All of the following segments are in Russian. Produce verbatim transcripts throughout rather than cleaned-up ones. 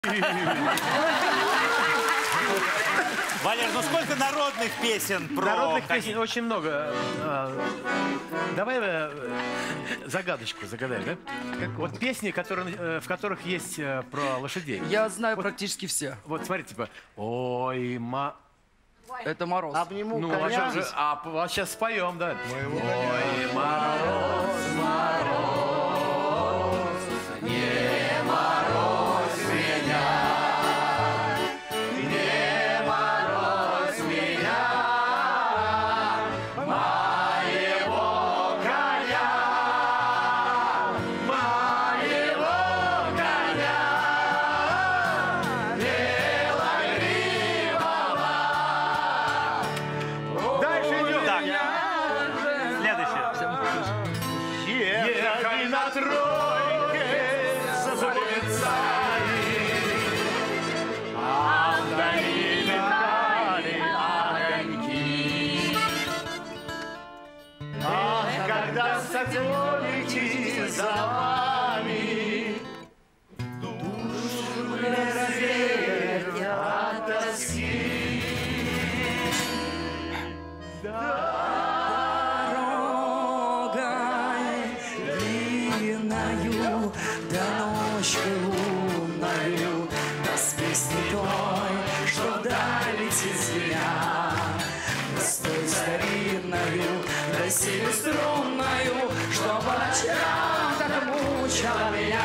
Валер, ну сколько народных песен про... Народных песен очень много. Давай загадочку загадай, да? Вот песни, которые, в которых есть про лошадей. Я знаю вот, практически все. Вот смотри, типа, ой, ма... Это Мороз. Обниму ну, коня. а, же, а, а сейчас споем, да? Ой, Мороз, Мороз, не морозь меня, не морозь меня, моего коня, моего коня, белогривого. Дальше идем. Так. Следующее. Ехай на тройке за полицаи, а вдали летали огоньки. Ах, когда соколики за вами душу развеет от тоски. Да ночью лунною, да с песней той, что вдаль летит звеня, да с той старинною, да силе струнною, что по ночам так мучила меня.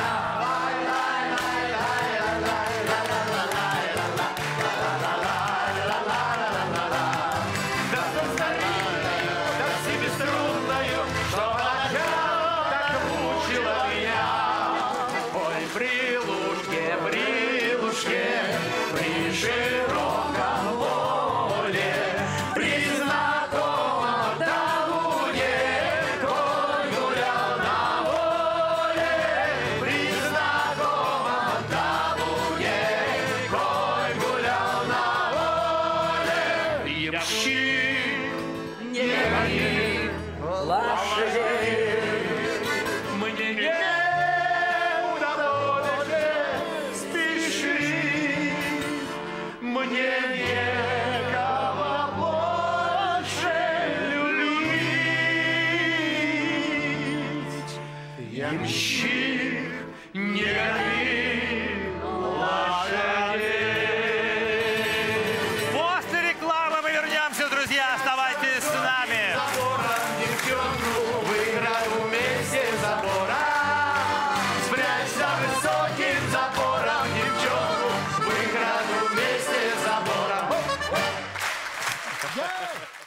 При лужке, при лужке, при широком поле, при знакомом табуре, конь гулял на воле. При знакомом табуре, конь гулял на воле. Ямщик, не гони лошадей, мне не мне некого больше любить. Ямщик, не гони лошадей. После рекламы мы вернемся, друзья. Оставайтесь с нами. Забором девчонку выиграю вместе забора. Спрячь за высоким забором девчонку выиграю вместе забора. Yeah!